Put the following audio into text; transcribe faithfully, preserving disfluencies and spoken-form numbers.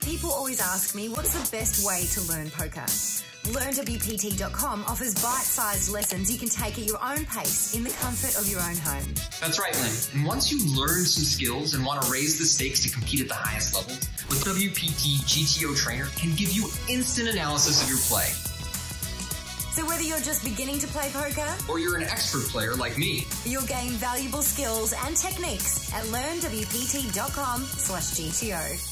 People always ask me, what's the best way to learn poker? learn W P T dot com offers bite-sized lessons you can take at your own pace in the comfort of your own home. That's right, Lynn. And once you learn some skills and want to raise the stakes to compete at the highest levels, with W P T, G T O Trainer can give you instant analysis of your play. So whether you're just beginning to play poker, or you're an expert player like me, you'll gain valuable skills and techniques at learn W P T dot com slash G T O.